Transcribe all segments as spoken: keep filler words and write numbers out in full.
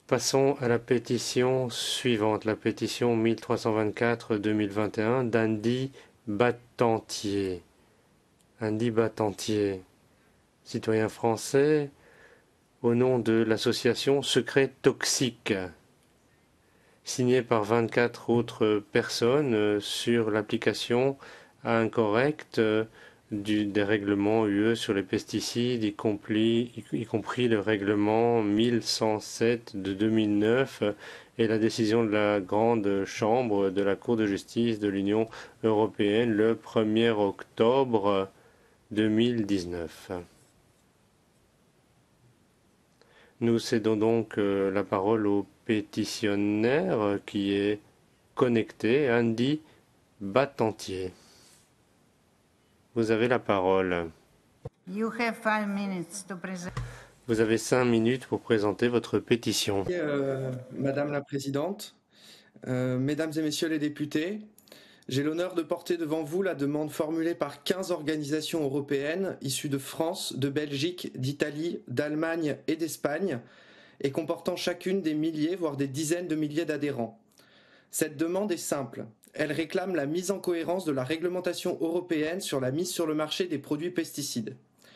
Passons à la pétition suivante, la pétition mille trois cent vingt-quatre deux mille vingt et un d'Andy Battantier. Andy Battantier, citoyen français, au nom de l'association Secret Toxique, signé par vingt-quatre autres personnes sur l'application incorrecte du, des règlements U E sur les pesticides, y compris, y, y compris le règlement mille cent sept de deux mille neuf et la décision de la Grande Chambre de la Cour de justice de l'Union européenne le premier octobre deux mille dix-neuf. Nous cédons donc euh, la parole au pétitionnaire euh, qui est connecté, Andy Battantier. Vous avez la parole. You have five minutes to present. Vous avez cinq minutes pour présenter votre pétition. Euh, Madame la Présidente, euh, Mesdames et Messieurs les députés, j'ai l'honneur de porter devant vous la demande formulée par quinze organisations européennes issues de France, de Belgique, d'Italie, d'Allemagne et d'Espagne et comportant chacune des milliers, voire des dizaines de milliers d'adhérents. Cette demande est simple. Elle réclame la mise en cohérence de la réglementation européenne sur la mise sur le marché des produits pesticides.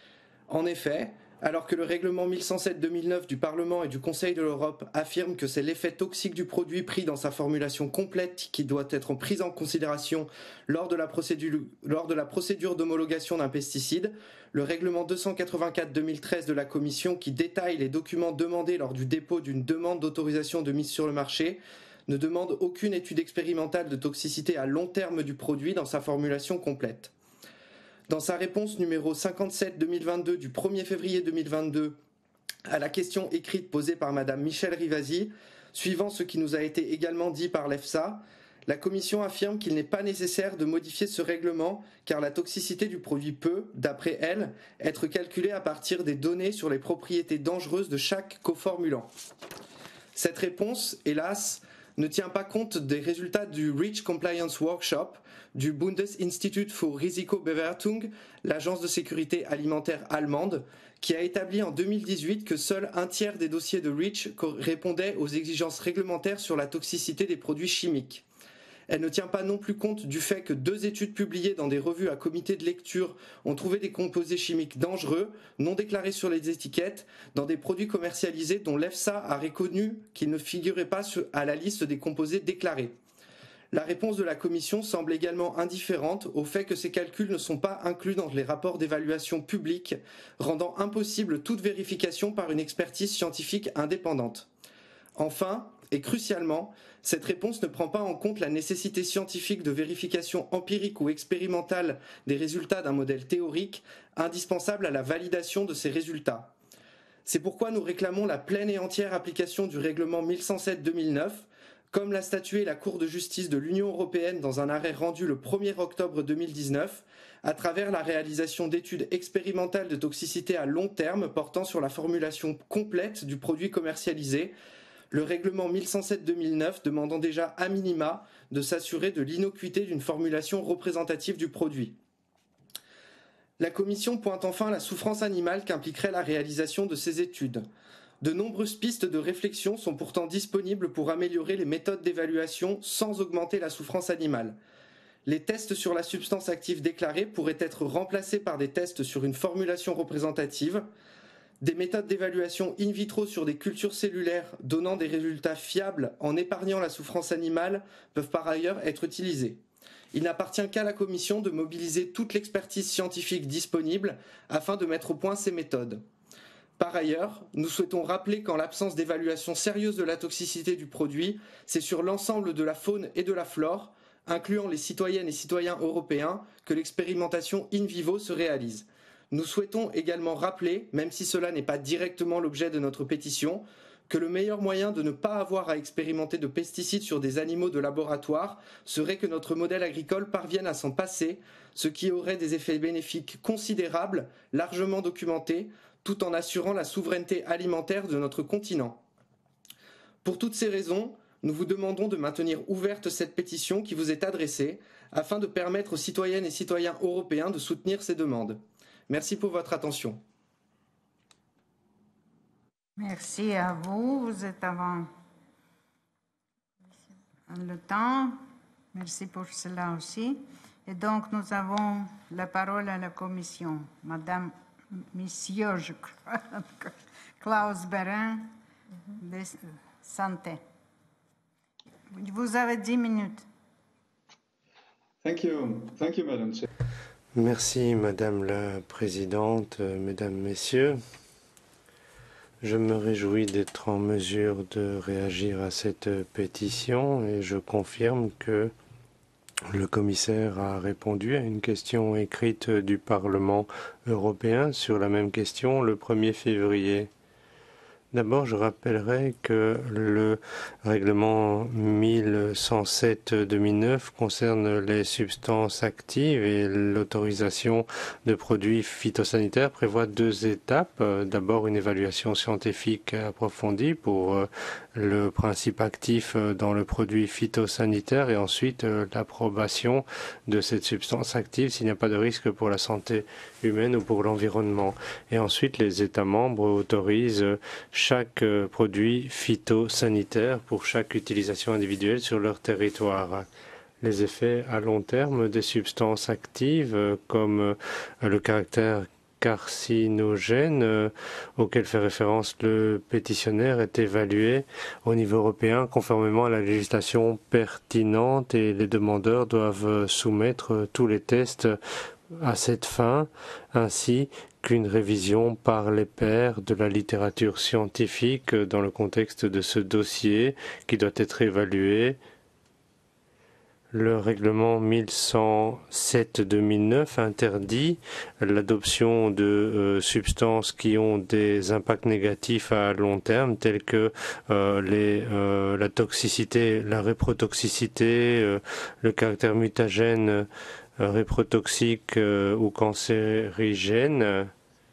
En effet, alors que le règlement mille cent sept deux mille neuf du Parlement et du Conseil de l'Europe affirme que c'est l'effet toxique du produit pris dans sa formulation complète qui doit être prise en considération lors de la procédure, lors de la procédure d'homologation d'un pesticide, le règlement deux cent quatre-vingt-quatre deux mille treize de la Commission qui détaille les documents demandés lors du dépôt d'une demande d'autorisation de mise sur le marché ne demande aucune étude expérimentale de toxicité à long terme du produit dans sa formulation complète. Dans sa réponse numéro cinquante-sept deux mille vingt-deux du premier février deux mille vingt-deux à la question écrite posée par Madame Michèle Rivasi, suivant ce qui nous a été également dit par l'EFSA, la Commission affirme qu'il n'est pas nécessaire de modifier ce règlement car la toxicité du produit peut, d'après elle, être calculée à partir des données sur les propriétés dangereuses de chaque coformulant. Cette réponse, hélas, ne tient pas compte des résultats du REACH Compliance Workshop du Bundesinstitut für Risikobewertung, l'agence de sécurité alimentaire allemande, qui a établi en deux mille dix-huit que seul un tiers des dossiers de REACH répondaient aux exigences réglementaires sur la toxicité des produits chimiques. Elle ne tient pas non plus compte du fait que deux études publiées dans des revues à comité de lecture ont trouvé des composés chimiques dangereux, non déclarés sur les étiquettes, dans des produits commercialisés dont l'EFSA a reconnu qu'ils ne figuraient pas à la liste des composés déclarés. La réponse de la Commission semble également indifférente au fait que ces calculs ne sont pas inclus dans les rapports d'évaluation publics, rendant impossible toute vérification par une expertise scientifique indépendante. Enfin, et crucialement, cette réponse ne prend pas en compte la nécessité scientifique de vérification empirique ou expérimentale des résultats d'un modèle théorique, indispensable à la validation de ces résultats. C'est pourquoi nous réclamons la pleine et entière application du règlement mille cent sept deux mille neuf, comme l'a statué la Cour de justice de l'Union européenne dans un arrêt rendu le premier octobre deux mille dix-neuf, à travers la réalisation d'études expérimentales de toxicité à long terme portant sur la formulation complète du produit commercialisé, le règlement mille cent sept deux mille neuf demandant déjà à minima de s'assurer de l'innocuité d'une formulation représentative du produit. La Commission pointe enfin la souffrance animale qu'impliquerait la réalisation de ces études. De nombreuses pistes de réflexion sont pourtant disponibles pour améliorer les méthodes d'évaluation sans augmenter la souffrance animale. Les tests sur la substance active déclarée pourraient être remplacés par des tests sur une formulation représentative. Des méthodes d'évaluation in vitro sur des cultures cellulaires donnant des résultats fiables en épargnant la souffrance animale peuvent par ailleurs être utilisées. Il n'appartient qu'à la Commission de mobiliser toute l'expertise scientifique disponible afin de mettre au point ces méthodes. Par ailleurs, nous souhaitons rappeler qu'en l'absence d'évaluation sérieuse de la toxicité du produit, c'est sur l'ensemble de la faune et de la flore, incluant les citoyennes et citoyens européens, que l'expérimentation in vivo se réalise. Nous souhaitons également rappeler, même si cela n'est pas directement l'objet de notre pétition, que le meilleur moyen de ne pas avoir à expérimenter de pesticides sur des animaux de laboratoire serait que notre modèle agricole parvienne à s'en passer, ce qui aurait des effets bénéfiques considérables, largement documentés, tout en assurant la souveraineté alimentaire de notre continent. Pour toutes ces raisons, nous vous demandons de maintenir ouverte cette pétition qui vous est adressée, afin de permettre aux citoyennes et citoyens européens de soutenir ces demandes. Merci pour votre attention. Merci à vous. Vous êtes avant le temps. Merci pour cela aussi. Et donc, nous avons la parole à la Commission. Madame, Monsieur, je crois, Klaus Berin, de Santé. Vous avez dix minutes. Thank you. Thank you, Madam Chair. Merci, Madame la Présidente, Mesdames, Messieurs. Je me réjouis d'être en mesure de réagir à cette pétition et je confirme que le commissaire a répondu à une question écrite du Parlement européen sur la même question le premier février. D'abord, je rappellerai que le règlement mille cent sept deux mille neuf concerne les substances actives et l'autorisation de produits phytosanitaires prévoit deux étapes. D'abord, une évaluation scientifique approfondie pour le principe actif dans le produit phytosanitaire et ensuite l'approbation de cette substance active s'il n'y a pas de risque pour la santé humaine ou pour l'environnement. Et ensuite, les États membres autorisent chaque produit phytosanitaire pour chaque utilisation individuelle sur leur territoire. Les effets à long terme des substances actives, comme le caractère carcinogène euh, auquel fait référence le pétitionnaire est évalué au niveau européen conformément à la législation pertinente et les demandeurs doivent soumettre tous les tests à cette fin ainsi qu'une révision par les pairs de la littérature scientifique dans le contexte de ce dossier qui doit être évalué. Le règlement mille cent sept deux mille neuf interdit l'adoption de euh, substances qui ont des impacts négatifs à long terme, tels que euh, les, euh, la toxicité, la réprotoxicité, euh, le caractère mutagène, euh, réprotoxique euh, ou cancérigène.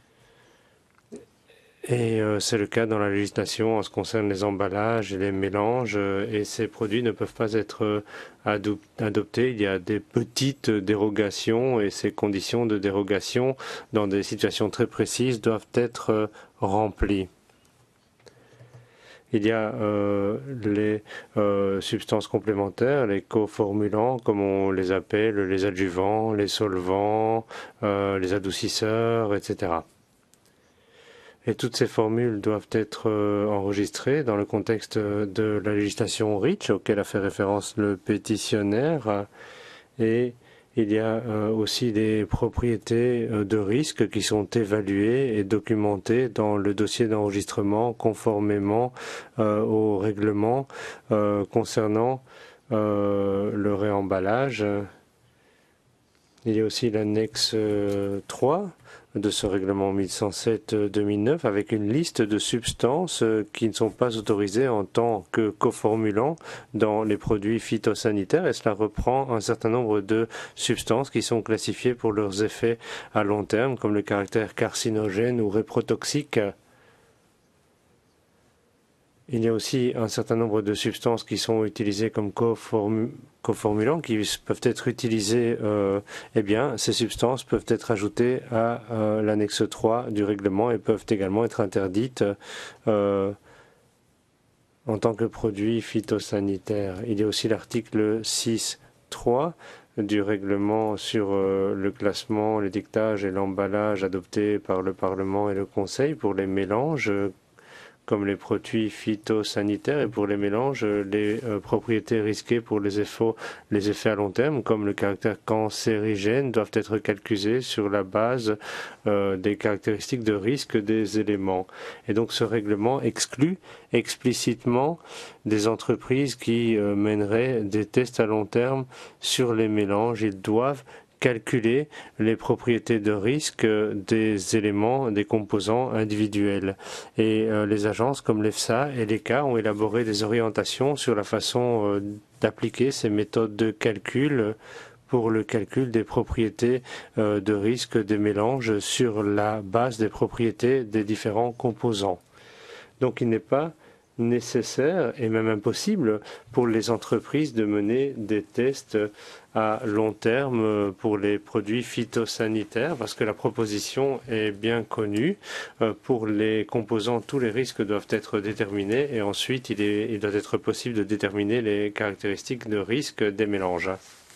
Et euh, c'est le cas dans la législation en ce qui concerne les emballages et les mélanges euh, et ces produits ne peuvent pas être euh, adop adoptés. Il y a des petites dérogations et ces conditions de dérogation dans des situations très précises doivent être euh, remplies. Il y a euh, les euh, substances complémentaires, les coformulants, comme on les appelle, les adjuvants, les solvants, euh, les adoucisseurs, et cetera. Et toutes ces formules doivent être euh, enregistrées dans le contexte de la législation REACH auquel a fait référence le pétitionnaire. Et il y a euh, aussi des propriétés euh, de risque qui sont évaluées et documentées dans le dossier d'enregistrement conformément euh, au règlement euh, concernant euh, le réemballage. Il y a aussi l'annexe euh, trois de ce règlement mille cent sept deux mille neuf avec une liste de substances qui ne sont pas autorisées en tant que coformulants dans les produits phytosanitaires et cela reprend un certain nombre de substances qui sont classifiées pour leurs effets à long terme comme le caractère carcinogène ou réprotoxique. Il y a aussi un certain nombre de substances qui sont utilisées comme coform coformulants qui peuvent être utilisées. Euh, eh bien, ces substances peuvent être ajoutées à euh, l'annexe trois du règlement et peuvent également être interdites euh, en tant que produits phytosanitaires. Il y a aussi l'article six trois du règlement sur euh, le classement, l'étiquetage et l'emballage adopté par le Parlement et le Conseil pour les mélanges comme les produits phytosanitaires et pour les mélanges, les euh, propriétés risquées pour les effets, les effets à long terme, comme le caractère cancérigène, doivent être calculées sur la base euh, des caractéristiques de risque des éléments. Et donc ce règlement exclut explicitement des entreprises qui euh, mèneraient des tests à long terme sur les mélanges. Ils doivent calculer les propriétés de risque des éléments, des composants individuels. Et euh, les agences comme l'EFSA et l'E C A ont élaboré des orientations sur la façon euh, d'appliquer ces méthodes de calcul pour le calcul des propriétés euh, de risque des mélanges sur la base des propriétés des différents composants. Donc il n'est pas nécessaire et même impossible pour les entreprises de mener des tests à long terme pour les produits phytosanitaires parce que la proposition est bien connue. Pour les composants, tous les risques doivent être déterminés et ensuite il, est, il doit être possible de déterminer les caractéristiques de risque des mélanges.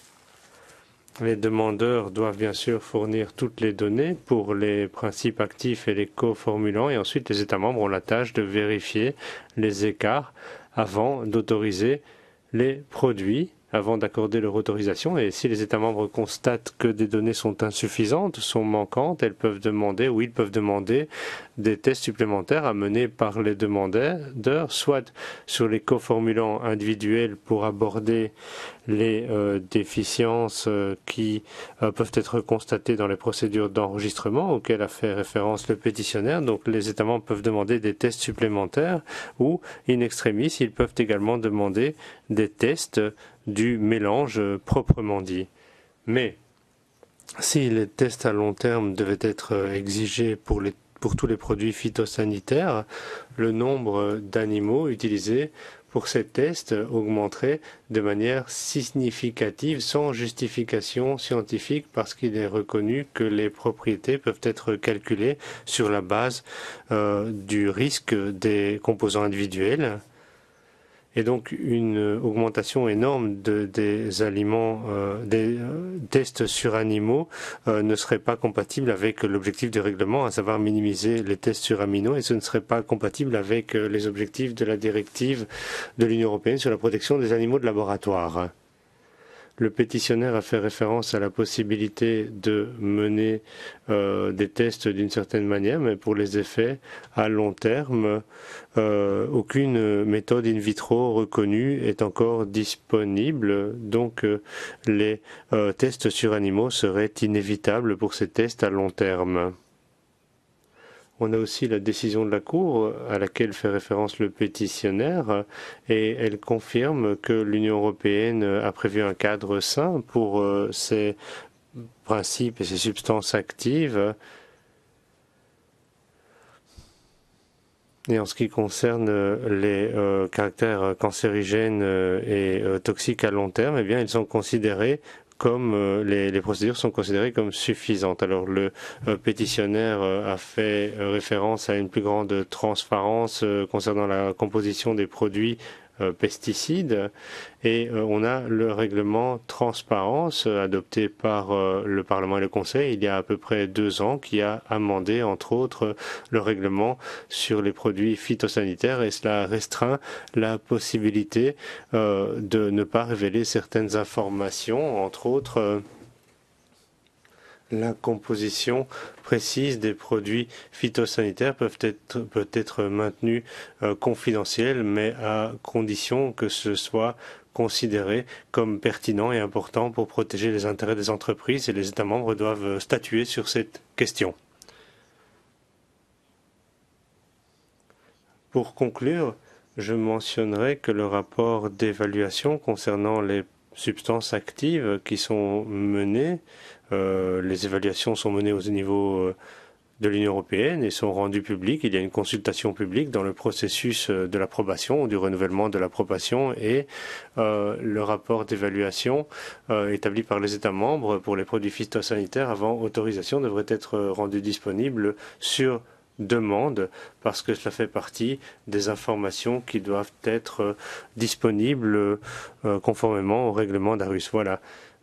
Les demandeurs doivent bien sûr fournir toutes les données pour les principes actifs et les coformulants et ensuite les États membres ont la tâche de vérifier les écarts avant d'autoriser les produits, avant d'accorder leur autorisation. Et si les États membres constatent que des données sont insuffisantes, sont manquantes, elles peuvent demander ou ils peuvent demander des tests supplémentaires à mener par les demandeurs, soit sur les coformulants individuels pour aborder les euh, déficiences euh, qui euh, peuvent être constatées dans les procédures d'enregistrement auxquelles a fait référence le pétitionnaire. Donc les États membres peuvent demander des tests supplémentaires ou, in extremis, ils peuvent également demander des tests du mélange euh, proprement dit. Mais si les tests à long terme devaient être euh, exigés pour les pour tous les produits phytosanitaires, le nombre d'animaux utilisés pour ces tests augmenterait de manière significative sans justification scientifique parce qu'il est reconnu que les propriétés peuvent être calculées sur la base euh, du risque des composants individuels. Et donc une augmentation énorme de, des aliments, euh, des euh, tests sur animaux euh, ne serait pas compatible avec l'objectif du règlement, à savoir minimiser les tests sur aminaux, et ce ne serait pas compatible avec euh, les objectifs de la directive de l'Union européenne sur la protection des animaux de laboratoire. Le pétitionnaire a fait référence à la possibilité de mener euh, des tests d'une certaine manière, mais pour les effets à long terme, euh, aucune méthode in vitro reconnue est encore disponible. Donc euh, les euh, tests sur animaux seraient inévitables pour ces tests à long terme. On a aussi la décision de la Cour à laquelle fait référence le pétitionnaire et elle confirme que l'Union européenne a prévu un cadre sain pour euh, ces principes et ces substances actives. Et en ce qui concerne les euh, caractères cancérigènes et euh, toxiques à long terme, eh bien, ils sont considérés comme euh, les, les procédures sont considérées comme suffisantes. Alors le euh, pétitionnaire euh, a fait euh, référence à une plus grande transparence euh, concernant la composition des produits euh, pesticides et euh, on a le règlement transparence euh, adopté par euh, le Parlement et le Conseil il y a à peu près deux ans qui a amendé entre autres le règlement sur les produits phytosanitaires et cela restreint la possibilité euh, de ne pas révéler certaines informations, entre autres euh, la composition précise des produits phytosanitaires peuvent être, peut être maintenue euh, confidentielle, mais à condition que ce soit considéré comme pertinent et important pour protéger les intérêts des entreprises et les États membres doivent statuer sur cette question. Pour conclure, je mentionnerai que le rapport d'évaluation concernant les substances actives qui sont menées, euh, les évaluations sont menées au niveau euh, de l'Union européenne et sont rendues publiques. Il y a une consultation publique dans le processus de l'approbation ou du renouvellement de l'approbation et euh, le rapport d'évaluation euh, établi par les États membres pour les produits phytosanitaires avant autorisation devrait être rendu disponible sur demande parce que cela fait partie des informations qui doivent être euh, disponibles euh, conformément au règlement d'Arhus. Voilà.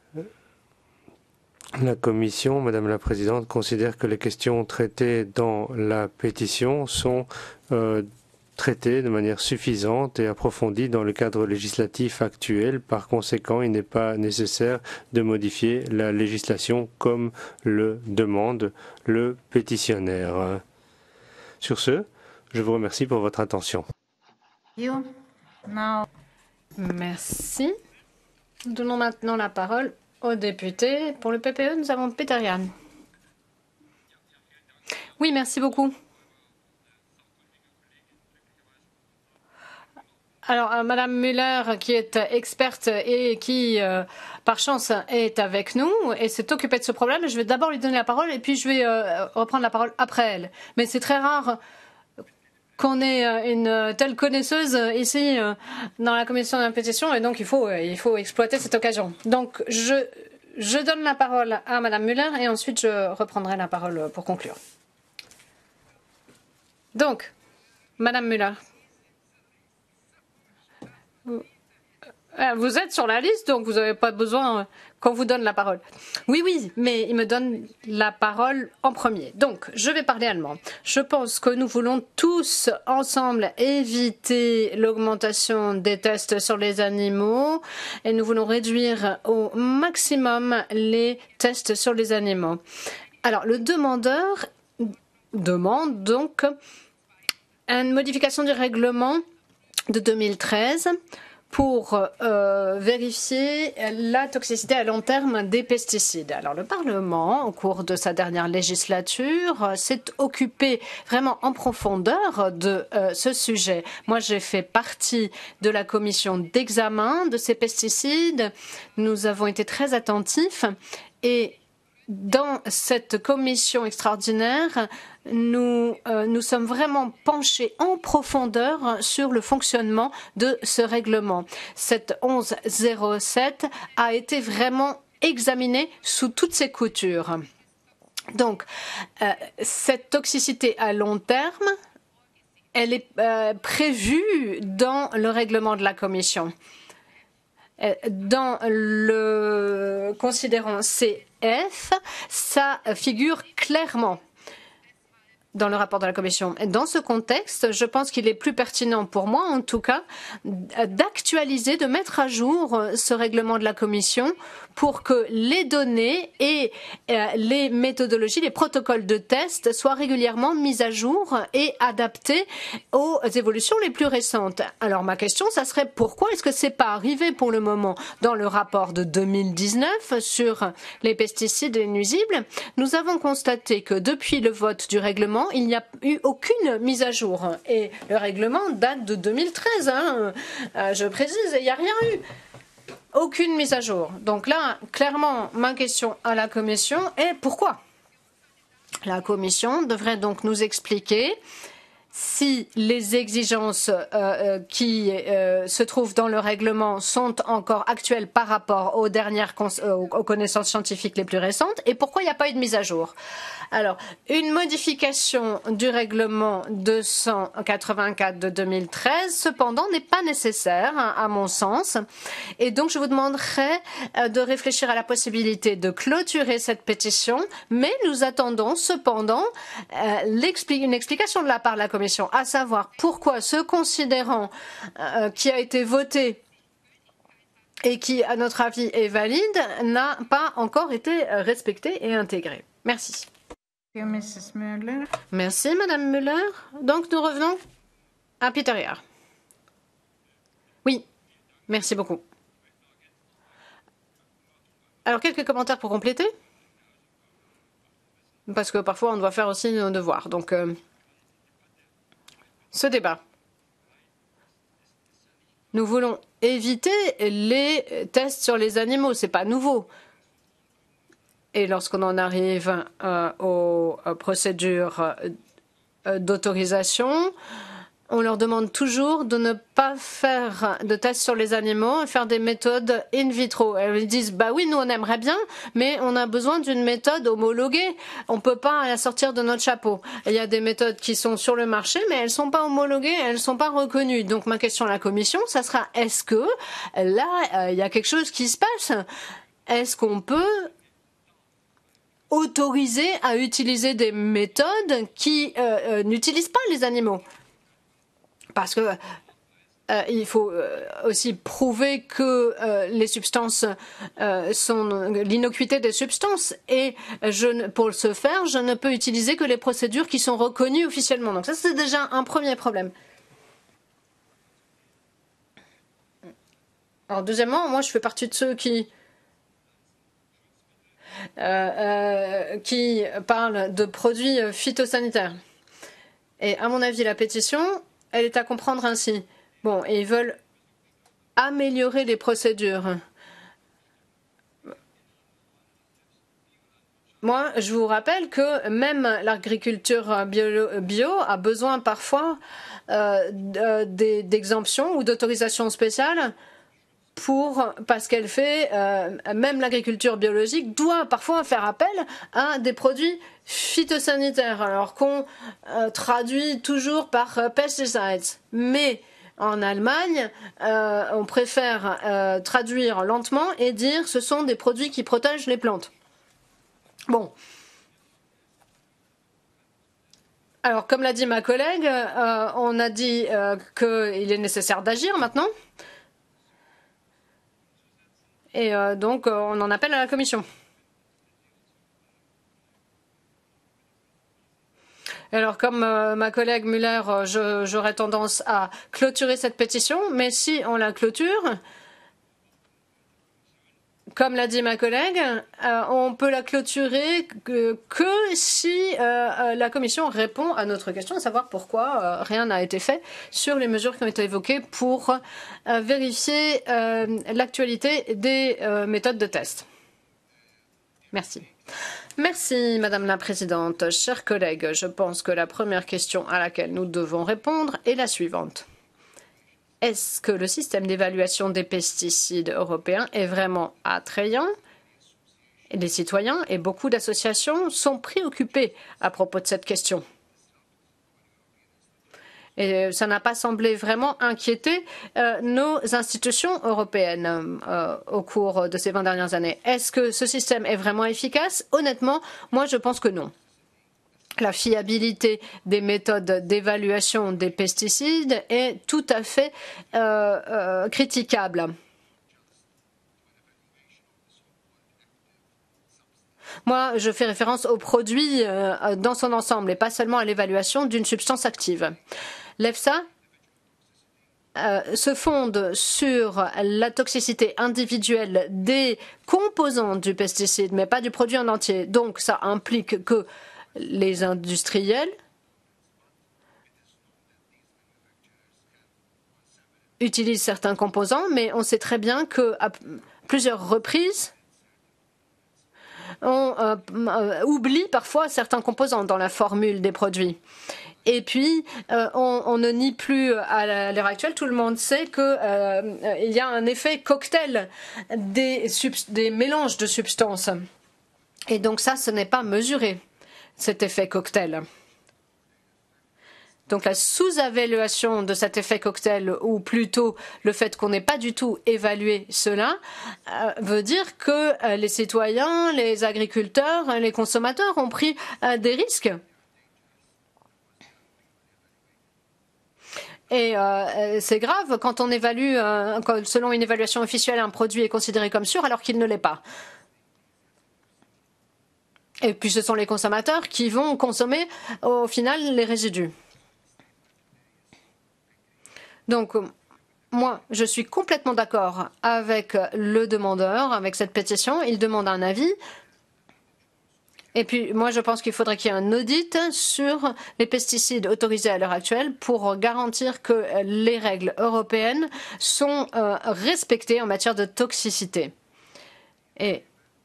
La Commission, Madame la Présidente, considère que les questions traitées dans la pétition sont euh, traitées de manière suffisante et approfondie dans le cadre législatif actuel. Par conséquent, il n'est pas nécessaire de modifier la législation comme le demande le pétitionnaire. Sur ce, je vous remercie pour votre attention. Merci. Nous donnons maintenant la parole aux députés. Pour le P P E, nous avons Peter Jan. Oui, merci beaucoup. Alors, euh, Madame Müller, qui est experte et qui, euh, par chance, est avec nous et s'est occupée de ce problème, je vais d'abord lui donner la parole et puis je vais euh, reprendre la parole après elle. Mais c'est très rare qu'on est une telle connaisseuse ici dans la commission de la pétition et donc il faut, il faut exploiter cette occasion. Donc je, je donne la parole à Madame Müller et ensuite je reprendrai la parole pour conclure. Donc, Madame Müller. Vous êtes sur la liste, donc vous n'avez pas besoin qu'on vous donne la parole. Oui, oui, mais il me donne la parole en premier. Donc, je vais parler allemand. Je pense que nous voulons tous ensemble éviter l'augmentation des tests sur les animaux et nous voulons réduire au maximum les tests sur les animaux. Alors, le demandeur demande donc une modification du règlement de deux mille treize pour euh, vérifier la toxicité à long terme des pesticides. Alors le Parlement, au cours de sa dernière législature, s'est occupé vraiment en profondeur de euh, ce sujet. Moi, j'ai fait partie de la commission d'examen de ces pesticides. Nous avons été très attentifs et dans cette commission extraordinaire, nous euh, nous sommes vraiment penchés en profondeur sur le fonctionnement de ce règlement. Cette onze zéro sept a été vraiment examinée sous toutes ses coutures. Donc, euh, cette toxicité à long terme, elle est euh, prévue dans le règlement de la Commission. Dans le considérant C F, ça figure clairement dans le rapport de la Commission. Et dans ce contexte, je pense qu'il est plus pertinent pour moi, en tout cas, d'actualiser, de mettre à jour ce règlement de la Commission pour que les données et les méthodologies, les protocoles de test soient régulièrement mis à jour et adaptés aux évolutions les plus récentes. Alors ma question, ça serait pourquoi est-ce que c'est pas arrivé pour le moment dans le rapport de deux mille dix-neuf sur les pesticides et nuisibles? Nous avons constaté que depuis le vote du règlement, il n'y a eu aucune mise à jour. Et le règlement date de deux mille treize, hein. Euh, je précise, il n'y a rien eu. Aucune mise à jour. Donc là, clairement, ma question à la Commission est pourquoi? La Commission devrait donc nous expliquer si les exigences euh, euh, qui euh, se trouvent dans le règlement sont encore actuelles par rapport aux dernières cons euh, aux connaissances scientifiques les plus récentes et pourquoi il n'y a pas eu de mise à jour. Alors, une modification du règlement deux cent quatre-vingt-quatre de deux mille treize, cependant, n'est pas nécessaire, hein, à mon sens. Et donc, je vous demanderai euh, de réfléchir à la possibilité de clôturer cette pétition, mais nous attendons cependant euh, l'expli une explication de la part de la Commission, à savoir pourquoi ce considérant euh, qui a été voté et qui, à notre avis, est valide, n'a pas encore été respecté et intégré. Merci. Merci, Madame Müller. Donc, nous revenons à Peter Jahr. Oui, merci beaucoup. Alors, quelques commentaires pour compléter, parce que parfois, on doit faire aussi nos devoirs. Donc, euh, ce débat. Nous voulons éviter les tests sur les animaux. C'est pas nouveau. Et lorsqu'on en arrive euh, aux, aux procédures euh, d'autorisation, on leur demande toujours de ne pas faire de tests sur les animaux et faire des méthodes in vitro. Elles disent, bah oui, nous on aimerait bien, mais on a besoin d'une méthode homologuée. On ne peut pas la sortir de notre chapeau. Il y a des méthodes qui sont sur le marché, mais elles ne sont pas homologuées, elles ne sont pas reconnues. Donc ma question à la Commission, ça sera, est-ce que là, euh, il y a quelque chose qui se passe? Est-ce qu'on peut autorisé à utiliser des méthodes qui euh, euh, n'utilisent pas les animaux. Parce que euh, il faut euh, aussi prouver que euh, les substances euh, sont l'innocuité des substances. Et je, pour ce faire, je ne peux utiliser que les procédures qui sont reconnues officiellement. Donc ça, c'est déjà un premier problème. Alors deuxièmement, moi, je fais partie de ceux qui Euh, euh, qui parle de produits phytosanitaires. Et à mon avis, la pétition, elle est à comprendre ainsi. Bon, et ils veulent améliorer les procédures. moi, je vous rappelle que même l'agriculture bio, bio a besoin parfois euh, d'exemptions ou d'autorisations spéciales pour, parce qu'elle fait, euh, même l'agriculture biologique doit parfois faire appel à des produits phytosanitaires, alors qu'on euh, traduit toujours par euh, pesticides. Mais en Allemagne, euh, on préfère euh, traduire lentement et dire ce sont des produits qui protègent les plantes. Bon. Alors, comme l'a dit ma collègue, euh, on a dit euh, qu'il est nécessaire d'agir maintenant. Et euh, donc, euh, on en appelle à la Commission. Alors, comme euh, ma collègue Muller, euh, j'aurais tendance à clôturer cette pétition, mais si on la clôture, comme l'a dit ma collègue, euh, on peut la clôturer que, que si euh, la Commission répond à notre question, à savoir pourquoi euh, rien n'a été fait sur les mesures qui ont été évoquées pour euh, vérifier euh, l'actualité des euh, méthodes de test. Merci. Merci, Madame la Présidente. Chers collègues, je pense que la première question à laquelle nous devons répondre est la suivante. Est-ce que le système d'évaluation des pesticides européens est vraiment attrayant? Les citoyens et beaucoup d'associations sont préoccupés à propos de cette question. Et ça n'a pas semblé vraiment inquiéter euh, nos institutions européennes euh, au cours de ces vingt dernières années. Est-ce que ce système est vraiment efficace? Honnêtement, moi je pense que non. La fiabilité des méthodes d'évaluation des pesticides est tout à fait euh, euh, critiquable. Moi, je fais référence au produit euh, dans son ensemble et pas seulement à l'évaluation d'une substance active. L'EFSA euh, se fonde sur la toxicité individuelle des composants du pesticide, mais pas du produit en entier. Donc, ça implique que les industriels utilisent certains composants, mais on sait très bien qu'à plusieurs reprises, on euh, euh, oublie parfois certains composants dans la formule des produits. Et puis, euh, on, on ne nie plus à l'heure actuelle, tout le monde sait qu'il euh, y a un effet cocktail des, des mélanges de substances. Et donc ça, ce n'est pas mesuré, cet effet cocktail. Donc la sous-évaluation de cet effet cocktail, ou plutôt le fait qu'on n'ait pas du tout évalué cela, euh, veut dire que euh, les citoyens, les agriculteurs, les consommateurs ont pris euh, des risques. Et euh, c'est grave quand on évalue, euh, quand, selon une évaluation officielle, un produit est considéré comme sûr alors qu'il ne l'est pas. Et puis ce sont les consommateurs qui vont consommer au final les résidus. Donc, moi, je suis complètement d'accord avec le demandeur, avec cette pétition. Il demande un avis. Et puis, moi, je pense qu'il faudrait qu'il y ait un audit sur les pesticides autorisés à l'heure actuelle pour garantir que les règles européennes sont euh, respectées en matière de toxicité. Et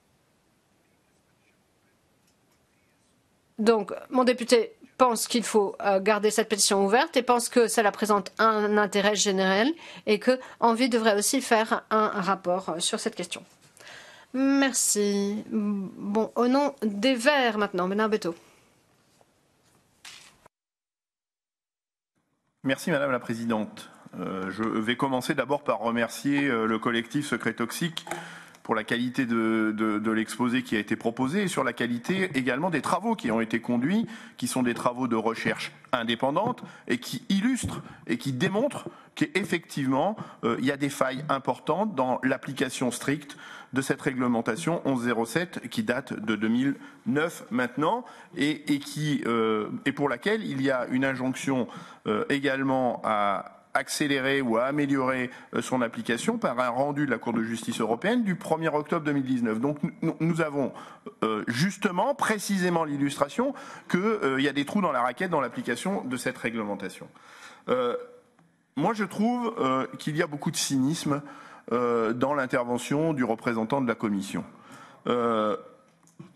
donc, mon député pense qu'il faut euh, garder cette pétition ouverte et pense que cela présente un intérêt général et que Envie devrait aussi faire un rapport sur cette question. Merci. Bon, au nom des Verts maintenant, Bernard Beto. Merci Madame la Présidente. Euh, je vais commencer d'abord par remercier euh, le collectif Secret Toxique pour la qualité de, de, de l'exposé qui a été proposé et sur la qualité également des travaux qui ont été conduits, qui sont des travaux de recherche indépendante et qui illustrent et qui démontrent qu'effectivement, euh, il y a des failles importantes dans l'application stricte de cette réglementation onze zéro sept qui date de deux mille neuf maintenant et, et, qui, euh, et pour laquelle il y a une injonction euh, également à accélérer ou à améliorer son application par un rendu de la Cour de justice européenne du premier octobre deux mille dix-neuf. Donc nous, nous avons euh, justement, précisément l'illustration qu'il euh, y a des trous dans la raquette dans l'application de cette réglementation. Euh, moi je trouve euh, qu'il y a beaucoup de cynisme euh, dans l'intervention du représentant de la Commission. Euh,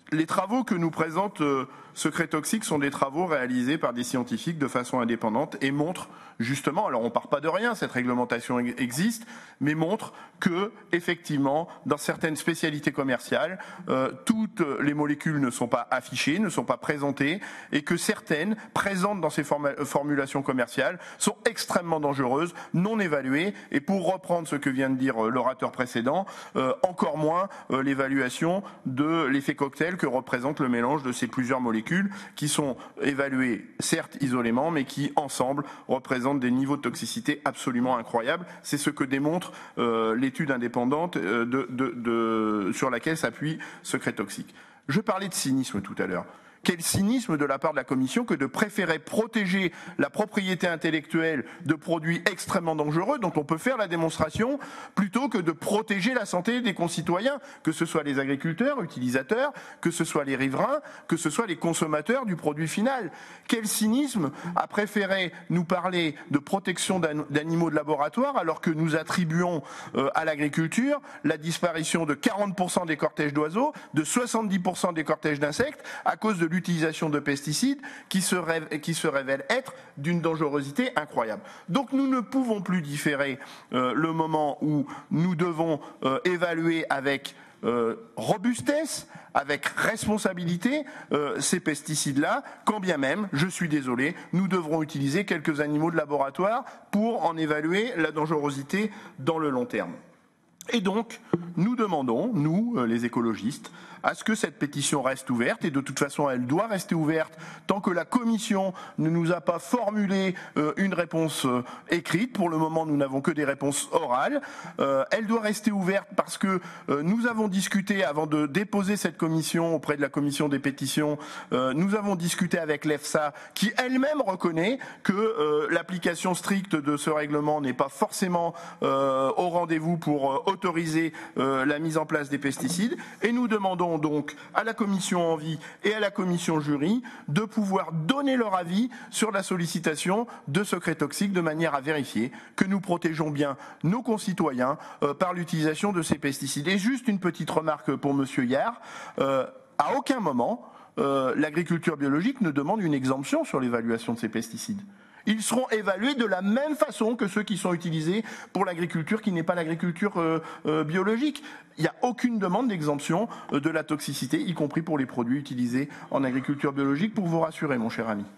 les travaux que nous présente euh, Secret Toxique sont des travaux réalisés par des scientifiques de façon indépendante et montrent justement, alors on part pas de rien, cette réglementation existe, mais montre que, effectivement, dans certaines spécialités commerciales, euh, toutes les molécules ne sont pas affichées, ne sont pas présentées, et que certaines, présentes dans ces formulations commerciales, sont extrêmement dangereuses, non évaluées, et pour reprendre ce que vient de dire l'orateur précédent, euh, encore moins euh, l'évaluation de l'effet cocktail que représente le mélange de ces plusieurs molécules, qui sont évaluées, certes isolément, mais qui, ensemble, représentent des niveaux de toxicité absolument incroyables. C'est ce que démontre euh, l'étude indépendante euh, de, de, de, sur laquelle s'appuie Secret Toxique. Je parlais de cynisme tout à l'heure. Quel cynisme de la part de la Commission que de préférer protéger la propriété intellectuelle de produits extrêmement dangereux dont on peut faire la démonstration plutôt que de protéger la santé des concitoyens, que ce soit les agriculteurs, utilisateurs, que ce soit les riverains, que ce soit les consommateurs du produit final. Quel cynisme à préférer nous parler de protection d'animaux de laboratoire alors que nous attribuons euh, à l'agriculture la disparition de quarante pour cent des cortèges d'oiseaux, de soixante-dix pour cent des cortèges d'insectes à cause de l'utilisation de pesticides qui se, révèlent, qui se révèlent être d'une dangerosité incroyable. Donc nous ne pouvons plus différer euh, le moment où nous devons euh, évaluer avec euh, robustesse, avec responsabilité euh, ces pesticides-là, quand bien même, je suis désolé, nous devrons utiliser quelques animaux de laboratoire pour en évaluer la dangerosité dans le long terme. Et donc, nous demandons, nous, les écologistes, à ce que cette pétition reste ouverte, et de toute façon elle doit rester ouverte tant que la Commission ne nous a pas formulé euh, une réponse euh, écrite. Pour le moment nous n'avons que des réponses orales. Euh, elle doit rester ouverte parce que euh, nous avons discuté avant de déposer cette commission auprès de la Commission des pétitions, euh, nous avons discuté avec l'EFSA qui elle-même reconnaît que euh, l'application stricte de ce règlement n'est pas forcément euh, au rendez-vous pour euh, autoriser euh, la mise en place des pesticides, et nous demandons donc à la commission Envie et à la commission Jury de pouvoir donner leur avis sur la sollicitation de Secret Toxique de manière à vérifier que nous protégeons bien nos concitoyens euh, par l'utilisation de ces pesticides. Et juste une petite remarque pour Monsieur Yard, euh, à aucun moment euh, l'agriculture biologique ne demande une exemption sur l'évaluation de ces pesticides. Ils seront évalués de la même façon que ceux qui sont utilisés pour l'agriculture qui n'est pas l'agriculture euh, euh, biologique. Il n'y a aucune demande d'exemption euh, de la toxicité, y compris pour les produits utilisés en agriculture biologique, pour vous rassurer, mon cher ami.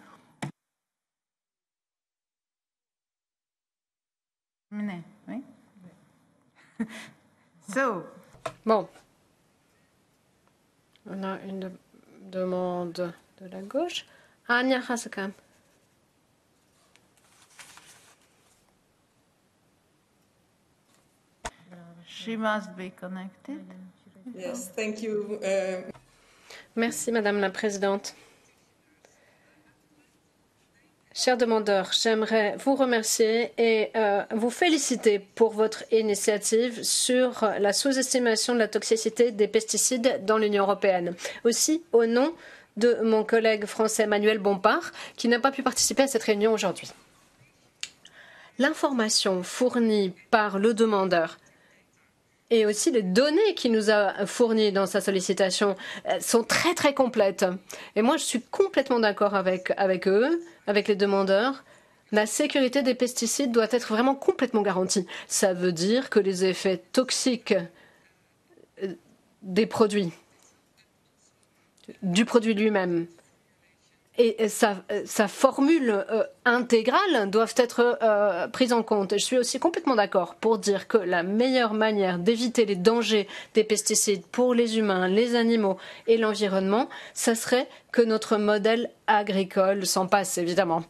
Oui. So. Bon. On a une de demande de la gauche. Anja Hazekamp. She must be connected. Yes, thank you. Uh... Merci, Madame la Présidente. Chers demandeurs, j'aimerais vous remercier et euh, vous féliciter pour votre initiative sur la sous-estimation de la toxicité des pesticides dans l'Union européenne. Aussi, au nom de mon collègue français Manuel Bompard, qui n'a pas pu participer à cette réunion aujourd'hui. L'information fournie par le demandeur et aussi les données qu'il nous a fournies dans sa sollicitation sont très très complètes. Et moi, je suis complètement d'accord avec, avec eux, avec les demandeurs. La sécurité des pesticides doit être vraiment complètement garantie. Ça veut dire que les effets toxiques des produits, du produit lui-même, et sa, sa formule euh, intégrale doivent être euh, prises en compte. Je suis aussi complètement d'accord pour dire que la meilleure manière d'éviter les dangers des pesticides pour les humains, les animaux et l'environnement, ça serait que notre modèle agricole s'en passe, évidemment.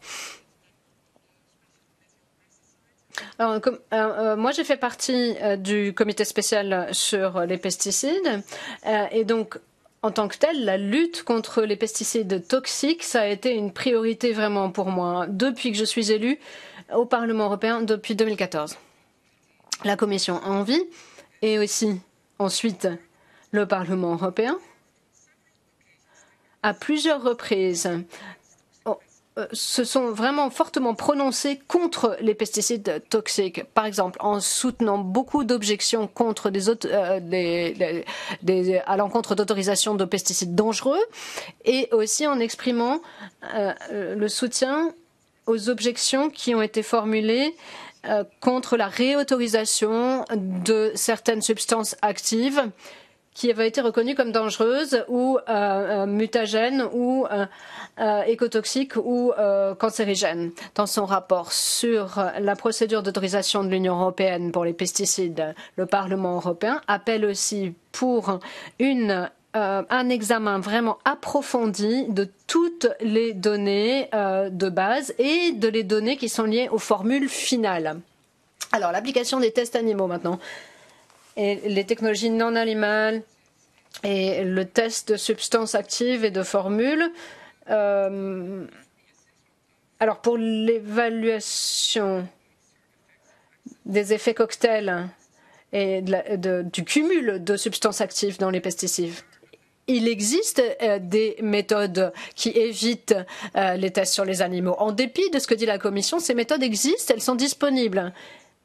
Alors, comme, euh, moi, j'ai fait partie euh, du comité spécial sur les pesticides euh, et donc en tant que tel, la lutte contre les pesticides toxiques, ça a été une priorité vraiment pour moi depuis que je suis élue au Parlement européen depuis deux mille quatorze. La Commission Envie et aussi ensuite le Parlement européen à plusieurs reprises euh, se sont vraiment fortement prononcés contre les pesticides toxiques. Par exemple, en soutenant beaucoup d'objections contre des, euh, des, des, des, à l'encontre d'autorisation de pesticides dangereux et aussi en exprimant euh, le soutien aux objections qui ont été formulées euh, contre la réautorisation de certaines substances actives qui avaient été reconnues comme dangereuses ou euh, euh, mutagènes ou euh, euh, écotoxiques ou euh, cancérigènes. Dans son rapport sur la procédure d'autorisation de l'Union européenne pour les pesticides, le Parlement européen appelle aussi pour une Euh, un examen vraiment approfondi de toutes les données euh, de base et de les données qui sont liées aux formules finales. Alors, l'application des tests animaux maintenant, et les technologies non animales et le test de substances actives et de formules. Euh, alors, pour l'évaluation des effets cocktails et de la, de, du cumul de substances actives dans les pesticides, il existe euh, des méthodes qui évitent euh, les tests sur les animaux. En dépit de ce que dit la Commission, ces méthodes existent, elles sont disponibles.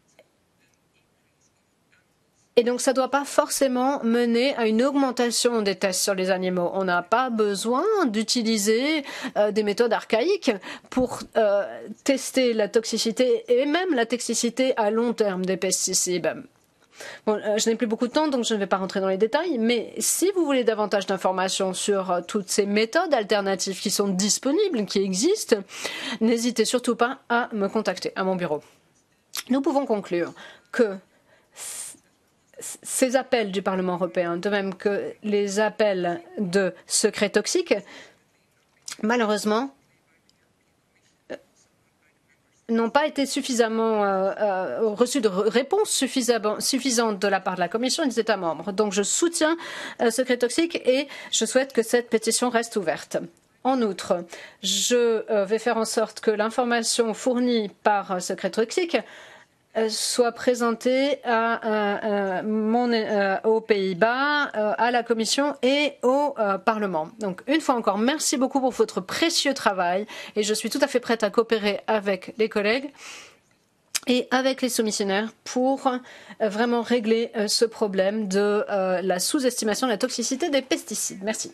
Et donc, ça ne doit pas forcément mener à une augmentation des tests sur les animaux. On n'a pas besoin d'utiliser euh, des méthodes archaïques pour euh, tester la toxicité et même la toxicité à long terme des pesticides. Bon, euh, je n'ai plus beaucoup de temps, donc je ne vais pas rentrer dans les détails, mais si vous voulez davantage d'informations sur euh, toutes ces méthodes alternatives qui sont disponibles, qui existent, n'hésitez surtout pas à me contacter à mon bureau. Nous pouvons conclure que ces appels du Parlement européen, de même que les appels de secrets toxiques, malheureusement, n'ont pas été suffisamment euh, euh, reçus de réponse suffisante de la part de la Commission et des États membres. Donc je soutiens euh, Secret Toxique et je souhaite que cette pétition reste ouverte. En outre, je euh, vais faire en sorte que l'information fournie par euh, Secret Toxique soit présenté à, à, à mon, euh, aux Pays-Bas, euh, à la Commission et au euh, Parlement. Donc, une fois encore, merci beaucoup pour votre précieux travail et je suis tout à fait prête à coopérer avec les collègues et avec les soumissionnaires pour euh, vraiment régler euh, ce problème de euh, la sous-estimation de la toxicité des pesticides. Merci.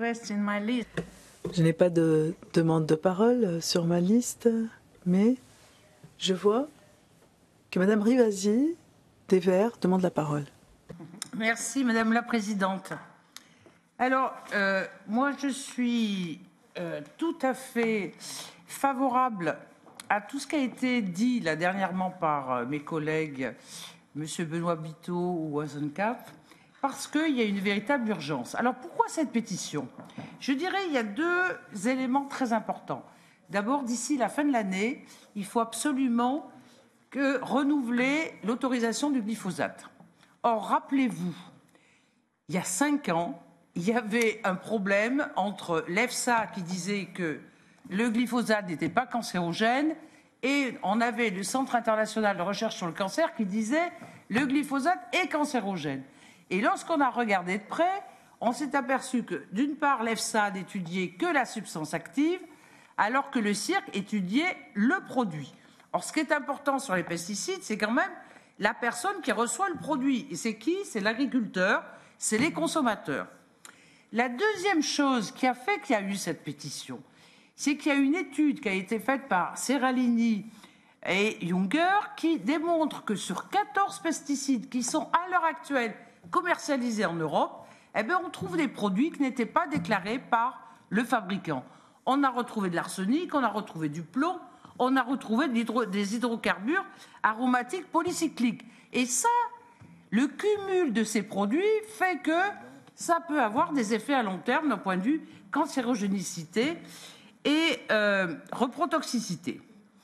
Je n'ai pas de demande de parole sur ma liste, mais je vois que Madame Rivasi, des Verts, demande la parole. Merci, Madame la Présidente. Alors, euh, moi, je suis euh, tout à fait favorable à tout ce qui a été dit là dernièrement par euh, mes collègues, Monsieur Benoît Biteau ou Hazekamp, parce qu'il y a une véritable urgence. Alors, pourquoi cette pétition? Je dirais qu'il y a deux éléments très importants. D'abord, d'ici la fin de l'année, il faut absolument que renouveler l'autorisation du glyphosate. Or, rappelez-vous, il y a cinq ans, il y avait un problème entre l'EFSA qui disait que le glyphosate n'était pas cancérogène et on avait le Centre international de recherche sur le cancer qui disait le glyphosate est cancérogène. Et lorsqu'on a regardé de près, on s'est aperçu que, d'une part, l'EFSA n'étudiait que la substance active, alors que le C I R C étudiait le produit. Or, ce qui est important sur les pesticides, c'est quand même la personne qui reçoit le produit. Et c'est qui? C'est l'agriculteur, c'est les consommateurs. La deuxième chose qui a fait qu'il y a eu cette pétition, c'est qu'il y a une étude qui a été faite par Serralini et Junger qui démontre que sur quatorze pesticides qui sont à l'heure actuelle commercialisés en Europe, eh bien, on trouve des produits qui n'étaient pas déclarés par le fabricant. On a retrouvé de l'arsenic, on a retrouvé du plomb, on a retrouvé de l'hydro, des hydrocarbures aromatiques polycycliques. Et ça, le cumul de ces produits fait que ça peut avoir des effets à long terme d'un point de vue cancérogénicité et euh, reprotoxicité.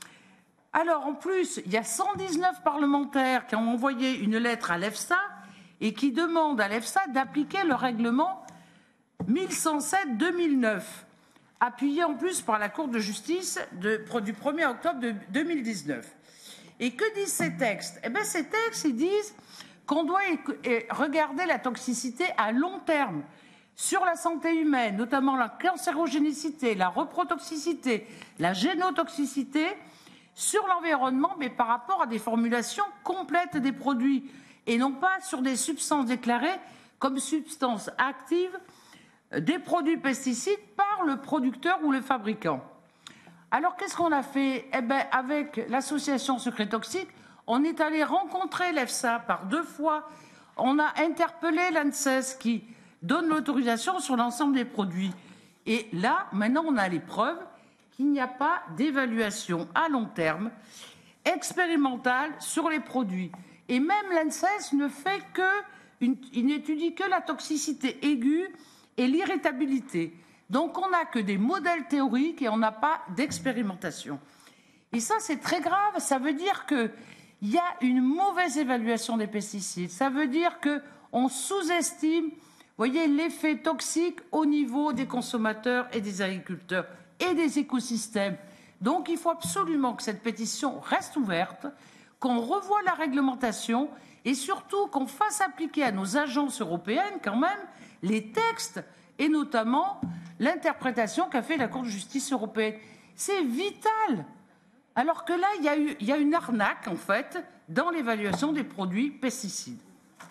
Alors, en plus, il y a cent dix-neuf parlementaires qui ont envoyé une lettre à l'EFSA et qui demandent à l'EFSA d'appliquer le règlement mille cent sept deux mille neuf. Appuyé en plus par la Cour de justice de, du premier octobre de deux mille dix-neuf. Et que disent ces textes? Eh bien, ces textes, ils disent qu'on doit regarder la toxicité à long terme sur la santé humaine, notamment la cancérogénicité, la reprotoxicité, la génotoxicité, sur l'environnement, mais par rapport à des formulations complètes des produits et non pas sur des substances déclarées comme substances actives des produits pesticides par le producteur ou le fabricant. Alors, qu'est-ce qu'on a fait? Eh bien, avec l'association Secret Toxique, on est allé rencontrer l'EFSA par deux fois. On a interpellé l'ANSES qui donne l'autorisation sur l'ensemble des produits. Et là, maintenant, on a les preuves qu'il n'y a pas d'évaluation à long terme expérimentale sur les produits. Et même l'ANSES ne fait que, une, il n'étudie que la toxicité aiguë et l'irritabilité. Donc, on n'a que des modèles théoriques et on n'a pas d'expérimentation. Et ça, c'est très grave. Ça veut dire qu'il y a une mauvaise évaluation des pesticides. Ça veut dire qu'on sous-estime, voyez, l'effet toxique au niveau des consommateurs et des agriculteurs et des écosystèmes. Donc, il faut absolument que cette pétition reste ouverte, qu'on revoie la réglementation et surtout qu'on fasse appliquer à nos agences européennes quand même les textes et notamment l'interprétation qu'a fait la Cour de justice européenne. C'est vital. Alors que là, il y a eu, il y a une arnaque, en fait, dans l'évaluation des produits pesticides.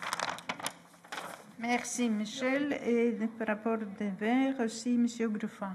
Merci, Michel. Et par rapport des Verts aussi, M. Gruffin.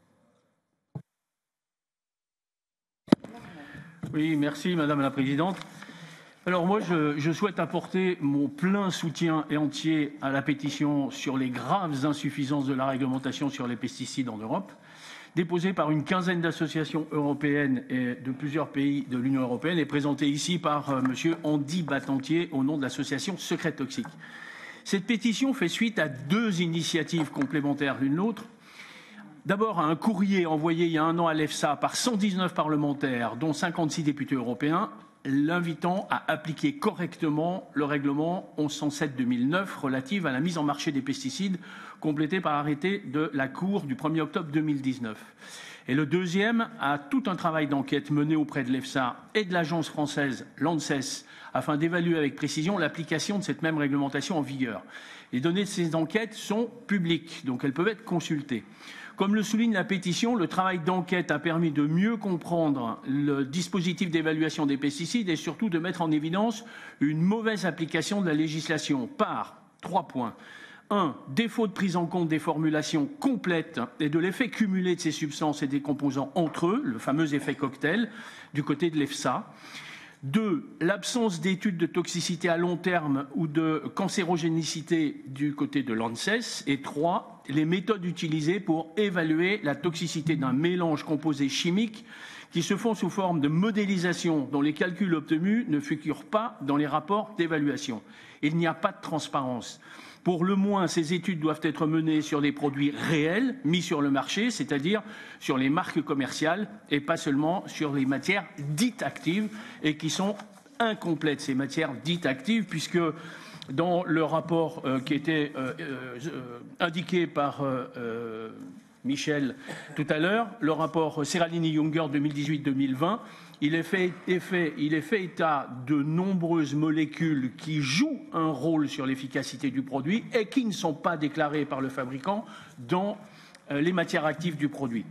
Oui, merci, Madame la Présidente. Alors moi, je, je souhaite apporter mon plein soutien et entier à la pétition sur les graves insuffisances de la réglementation sur les pesticides en Europe, déposée par une quinzaine d'associations européennes et de plusieurs pays de l'Union européenne et présentée ici par euh, M. Andy Battantier au nom de l'association Secret Toxique. Cette pétition fait suite à deux initiatives complémentaires l'une l'autre. D'abord, à un courrier envoyé il y a un an à l'EFSA par cent dix-neuf parlementaires, dont cinquante-six députés européens, l'invitant à appliquer correctement le règlement mille cent sept deux mille neuf relatif à la mise en marché des pesticides, complété par arrêté de la Cour du premier octobre deux mille dix-neuf. Et le deuxième, à tout un travail d'enquête mené auprès de l'EFSA et de l'agence française l'ANSES, afin d'évaluer avec précision l'application de cette même réglementation en vigueur. Les données de ces enquêtes sont publiques, donc elles peuvent être consultées. Comme le souligne la pétition, le travail d'enquête a permis de mieux comprendre le dispositif d'évaluation des pesticides et surtout de mettre en évidence une mauvaise application de la législation par trois points. Un, défaut de prise en compte des formulations complètes et de l'effet cumulé de ces substances et des composants entre eux, le fameux effet cocktail, du côté de l'EFSA. Deux, l'absence d'études de toxicité à long terme ou de cancérogénicité du côté de l'ANSES. Et trois, les méthodes utilisées pour évaluer la toxicité d'un mélange composé chimique qui se font sous forme de modélisation dont les calculs obtenus ne figurent pas dans les rapports d'évaluation. Il n'y a pas de transparence. Pour le moins, ces études doivent être menées sur des produits réels mis sur le marché, c'est-à-dire sur les marques commerciales et pas seulement sur les matières dites actives et qui sont incomplètes, ces matières dites actives, puisque dans le rapport euh, qui était euh, euh, indiqué par euh, euh, Michel tout à l'heure, le rapport Seralini-Younger deux mille dix-huit deux mille vingt, il est, fait, est fait, il est fait état de nombreuses molécules qui jouent un rôle sur l'efficacité du produit et qui ne sont pas déclarées par le fabricant dans euh, les matières actives du produit.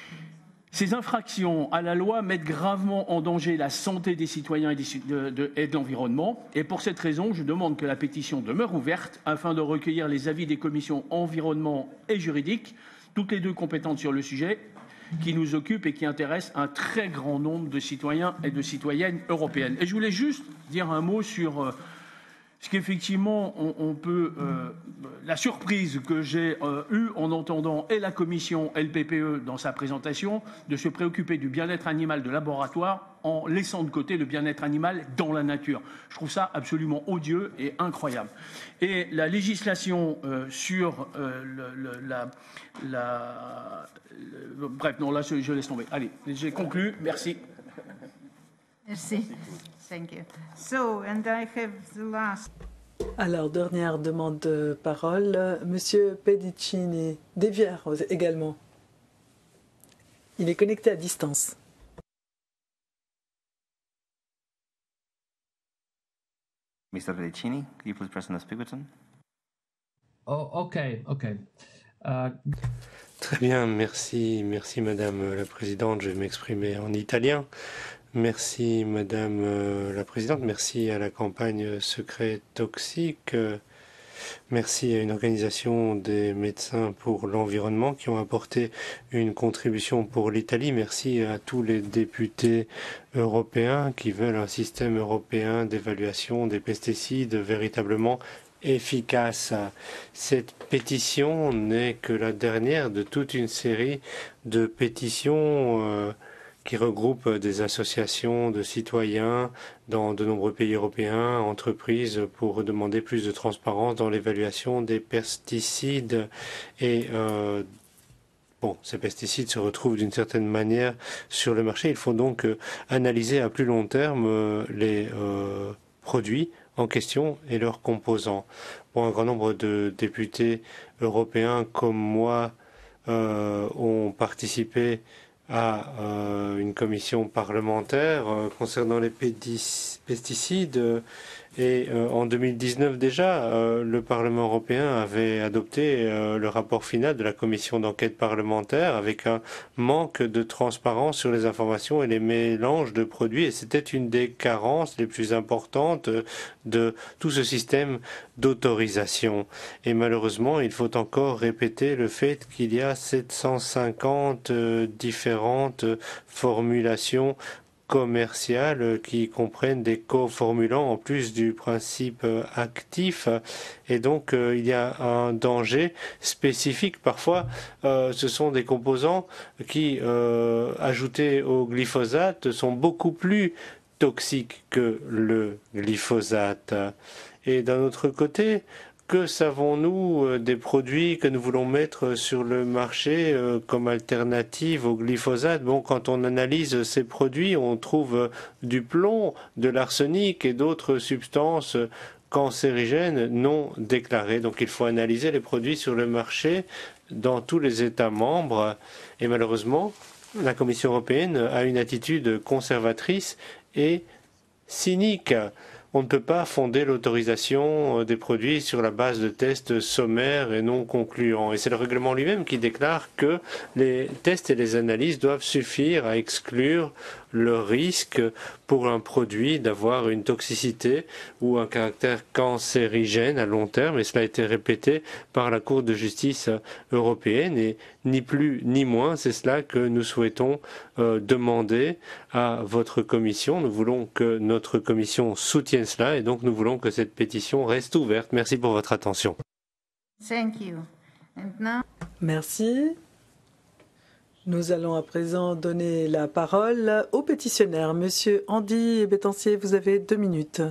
Ces infractions à la loi mettent gravement en danger la santé des citoyens et, des, de, de, et de l'environnement. Et pour cette raison, je demande que la pétition demeure ouverte afin de recueillir les avis des commissions environnement et juridique, toutes les deux compétentes sur le sujet, qui nous occupe et qui intéresse un très grand nombre de citoyens et de citoyennes européennes. Et je voulais juste dire un mot sur euh, ce qu'effectivement on, on peut... Euh, la surprise que j'ai euh, eue en entendant et la Commission et le P P E dans sa présentation de se préoccuper du bien-être animal de laboratoire en laissant de côté le bien-être animal dans la nature. Je trouve ça absolument odieux et incroyable. Et la législation euh, sur euh, le, le, la... la le, bref, non, là, je, je laisse tomber. Allez, j'ai conclu. Merci. Merci. Thank you. So, and I have the last. Alors, dernière demande de parole, Monsieur Pedicini, des Verts également. Il est connecté à distance. Mister Pedicini, could you please press on the speak button? Oh, ok, ok. Uh... Très bien, merci, merci Madame la Présidente. Je vais m'exprimer en italien. Merci Madame la Présidente, merci à la campagne Secret Toxique. Merci à une organisation des médecins pour l'environnement qui ont apporté une contribution pour l'Italie. Merci à tous les députés européens qui veulent un système européen d'évaluation des pesticides véritablement efficace. Cette pétition n'est que la dernière de toute une série de pétitions euh, qui regroupe des associations de citoyens dans de nombreux pays européens, entreprises, pour demander plus de transparence dans l'évaluation des pesticides. Et euh, bon, ces pesticides se retrouvent d'une certaine manière sur le marché. Il faut donc euh, analyser à plus long terme euh, les euh, produits en question et leurs composants. Bon, un grand nombre de députés européens comme moi euh, ont participé à euh, une commission parlementaire euh, concernant les pesticides. Euh, et euh, en deux mille dix-neuf déjà, euh, le Parlement européen avait adopté euh, le rapport final de la commission d'enquête parlementaire avec un manque de transparence sur les informations et les mélanges de produits. Et c'était une des carences les plus importantes de tout ce système d'autorisation. Et malheureusement, il faut encore répéter le fait qu'il y a sept cent cinquante euh, différentes formulations commerciales qui comprennent des coformulants en plus du principe actif. Et donc, euh, il y a un danger spécifique. Parfois, euh, ce sont des composants qui, euh, ajoutés au glyphosate, sont beaucoup plus toxiques que le glyphosate. Et d'un autre côté, que savons-nous des produits que nous voulons mettre sur le marché euh, comme alternative au glyphosate? Bon, quand on analyse ces produits, on trouve du plomb, de l'arsenic et d'autres substances cancérigènes non déclarées. Donc il faut analyser les produits sur le marché dans tous les États membres. Et malheureusement, la Commission européenne a une attitude conservatrice et cynique. On ne peut pas fonder l'autorisation des produits sur la base de tests sommaires et non concluants. Et c'est le règlement lui-même qui déclare que les tests et les analyses doivent suffire à exclure le risque pour un produit d'avoir une toxicité ou un caractère cancérigène à long terme. Et cela a été répété par la Cour de justice européenne. Et ni plus ni moins, c'est cela que nous souhaitons euh, demander à votre commission. Nous voulons que notre commission soutienne cela et donc nous voulons que cette pétition reste ouverte. Merci pour votre attention. Thank you. And now... Merci. Nous allons à présent donner la parole au pétitionnaire. Monsieur Andy Bétancier, vous avez deux minutes.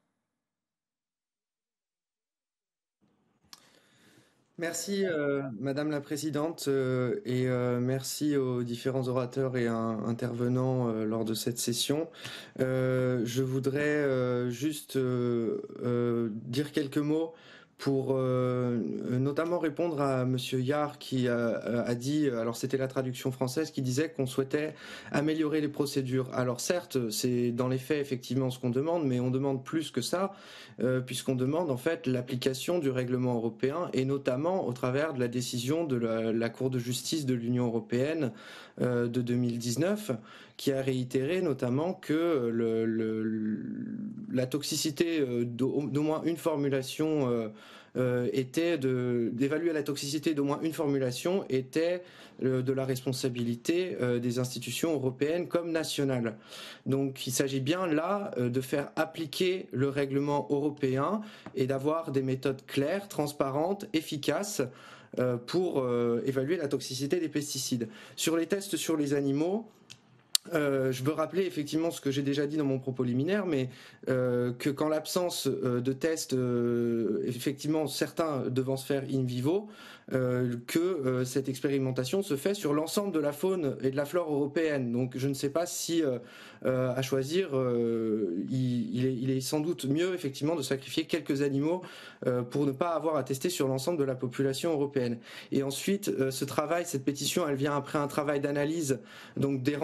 Merci euh, Madame la Présidente euh, et euh, merci aux différents orateurs et un, intervenants euh, lors de cette session. Euh, je voudrais euh, juste euh, euh, dire quelques mots pour euh, notamment répondre à Monsieur Yard qui a, a dit, alors c'était la traduction française, qui disait qu'on souhaitait améliorer les procédures. Alors certes, c'est dans les faits effectivement ce qu'on demande, mais on demande plus que ça, euh, puisqu'on demande en fait l'application du règlement européen, et notamment au travers de la décision de la, la Cour de justice de l'Union européenne euh, de deux mille dix-neuf, qui a réitéré notamment que le, le, la toxicité d'au moins une formulation euh, euh, était de d'évaluer la toxicité d'au moins une formulation était euh, de la responsabilité euh, des institutions européennes comme nationales. Donc il s'agit bien là euh, de faire appliquer le règlement européen et d'avoir des méthodes claires, transparentes, efficaces euh, pour euh, évaluer la toxicité des pesticides. Sur les tests sur les animaux, Euh, je veux rappeler effectivement ce que j'ai déjà dit dans mon propos liminaire, mais euh, que qu'en l'absence euh, de tests, euh, effectivement certains devant se faire in vivo, euh, que euh, cette expérimentation se fait sur l'ensemble de la faune et de la flore européenne. Donc je ne sais pas si euh, euh, à choisir, euh, il, il, est, il est sans doute mieux effectivement de sacrifier quelques animaux euh, pour ne pas avoir à tester sur l'ensemble de la population européenne. Et ensuite, euh, ce travail, cette pétition, elle vient après un travail d'analyse, donc des rencontres effectivement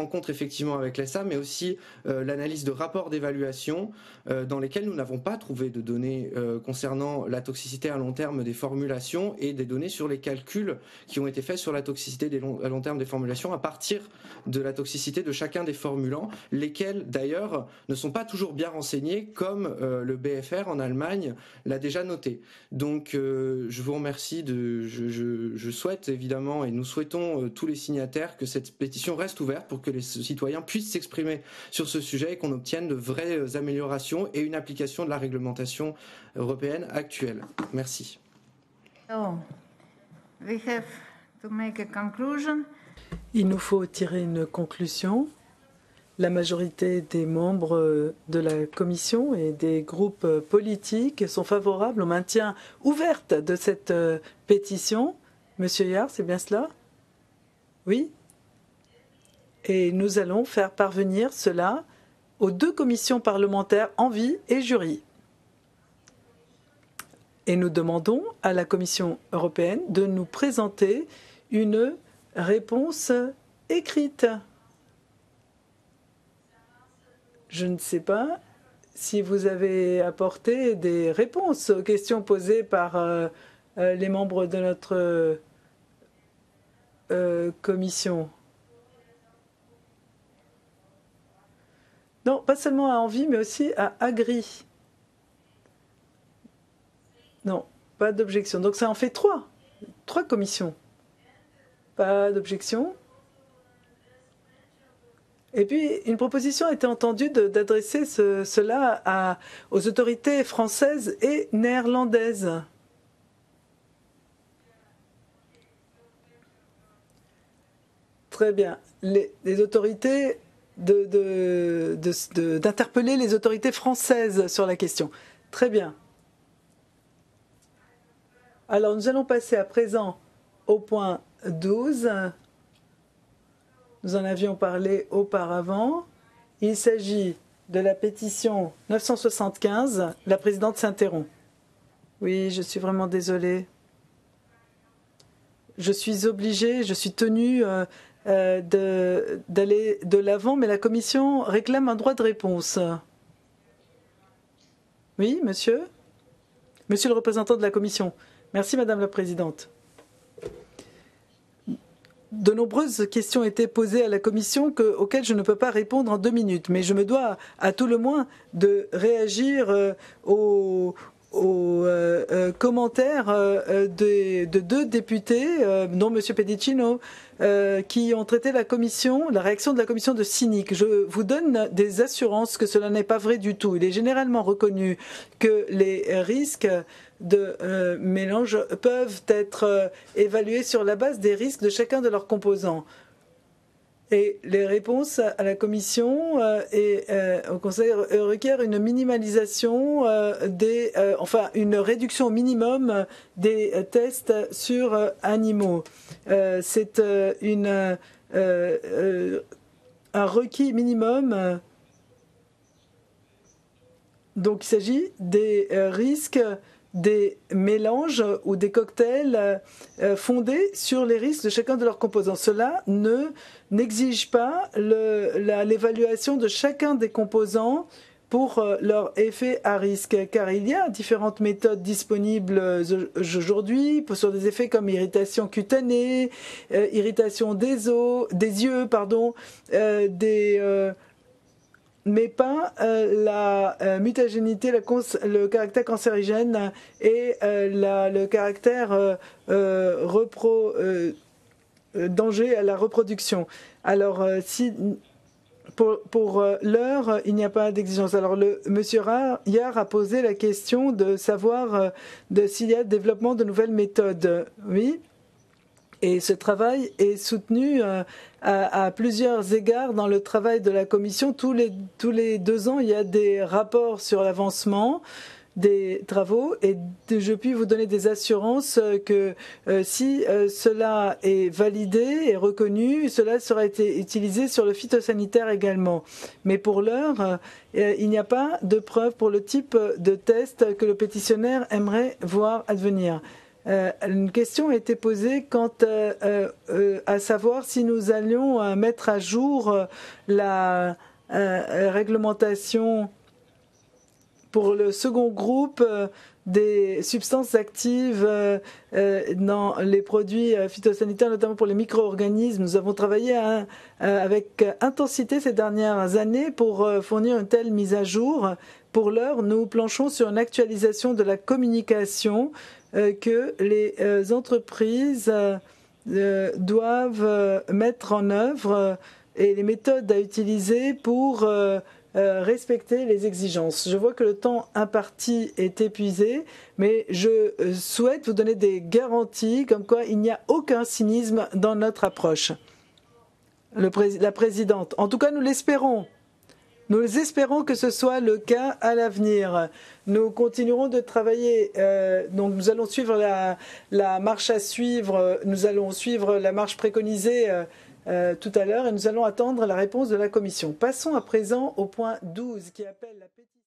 effectivement avec l'E S A, mais aussi euh, l'analyse de rapports d'évaluation euh, dans lesquels nous n'avons pas trouvé de données euh, concernant la toxicité à long terme des formulations et des données sur les calculs qui ont été faits sur la toxicité des long, à long terme des formulations à partir de la toxicité de chacun des formulants, lesquels d'ailleurs ne sont pas toujours bien renseignés comme euh, le B F R en Allemagne l'a déjà noté. Donc euh, je vous remercie, de, je, je, je souhaite évidemment et nous souhaitons euh, tous les signataires que cette pétition reste ouverte pour que les citoyens puissent s'exprimer sur ce sujet et qu'on obtienne de vraies améliorations et une application de la réglementation européenne actuelle. Merci. So, we have to make a conclusion. Il nous faut tirer une conclusion. La majorité des membres de la Commission et des groupes politiques sont favorables au maintien ouvert de cette pétition. Monsieur Yard, c'est bien cela? Oui? Et nous allons faire parvenir cela aux deux commissions parlementaires Envie et Jury. Et nous demandons à la Commission européenne de nous présenter une réponse écrite. Je ne sais pas si vous avez apporté des réponses aux questions posées par euh, euh, les membres de notre euh, commission. Non, pas seulement à Envie, mais aussi à Agri. Non, pas d'objection. Donc ça en fait trois. Trois commissions. Pas d'objection. Et puis, une proposition a été entendue d'adresser ce, cela à, aux autorités françaises et néerlandaises. Très bien. Les, les autorités, de, de, de, de, d'interpeller les autorités françaises sur la question. Très bien. Alors, nous allons passer à présent au point douze. Nous en avions parlé auparavant. Il s'agit de la pétition neuf cent soixante-quinze. La présidente s'interrompt. Oui, je suis vraiment désolée. Je suis obligée, je suis tenue euh, euh, de, d'aller de l'avant, mais la Commission réclame un droit de réponse. Oui, monsieur? Monsieur le représentant de la Commission. Merci, Madame la Présidente. De nombreuses questions étaient posées à la Commission que, auxquelles je ne peux pas répondre en deux minutes, mais je me dois à tout le moins de réagir euh, aux, aux euh, euh, commentaires euh, de, de deux députés, euh, dont M. Pedicino, euh, qui ont traité la Commission, la réaction de la Commission de cynique. Je vous donne des assurances que cela n'est pas vrai du tout. Il est généralement reconnu que les risques de euh, mélange peuvent être euh, évalués sur la base des risques de chacun de leurs composants. Et les réponses à la Commission euh, et euh, au Conseil requièrent une minimalisation euh, des, euh, enfin une réduction au minimum des euh, tests sur euh, animaux. Euh, C'est euh, une euh, euh, un requis minimum. Euh, donc il s'agit des euh, risques des mélanges ou des cocktails euh, fondés sur les risques de chacun de leurs composants. Cela ne n'exige pas l'évaluation de chacun des composants pour euh, leur effet à risque, car il y a différentes méthodes disponibles aujourd'hui sur des effets comme irritation cutanée, euh, irritation des os, des yeux, pardon, euh, des euh, mais pas euh, la euh, mutagénité, la le caractère cancérigène et euh, la, le caractère euh, euh, repro, euh, danger à la reproduction. Alors, euh, si pour, pour euh, l'heure, il n'y a pas d'exigence. Alors, le monsieur Yard a posé la question de savoir euh, de, s'il y a développement de nouvelles méthodes. Oui. Et ce travail est soutenu euh, à, à plusieurs égards dans le travail de la Commission. Tous les, tous les deux ans, il y a des rapports sur l'avancement des travaux et de, je puis vous donner des assurances que euh, si euh, cela est validé et reconnu, cela sera été utilisé sur le phytosanitaire également. Mais pour l'heure, euh, il n'y a pas de preuve pour le type de test que le pétitionnaire aimerait voir advenir. Euh, une question a été posée quant euh, euh, à savoir si nous allions euh, mettre à jour euh, la euh, réglementation pour le second groupe euh, des substances actives euh, euh, dans les produits euh, phytosanitaires, notamment pour les micro-organismes. Nous avons travaillé à, euh, avec intensité ces dernières années pour euh, fournir une telle mise à jour. Pour l'heure, nous planchons sur une actualisation de la communication euh, que les euh, entreprises euh, euh, doivent euh, mettre en œuvre euh, et les méthodes à utiliser pour euh, euh, respecter les exigences. Je vois que le temps imparti est épuisé, mais je euh, souhaite vous donner des garanties comme quoi il n'y a aucun cynisme dans notre approche. Le pré- la présidente, en tout cas nous l'espérons. Nous espérons que ce soit le cas à l'avenir. Nous continuerons de travailler. Euh, donc, nous allons suivre la, la marche à suivre. Nous allons suivre la marche préconisée euh, euh, tout à l'heure et nous allons attendre la réponse de la Commission. Passons à présent au point douze qui appelle la pétition.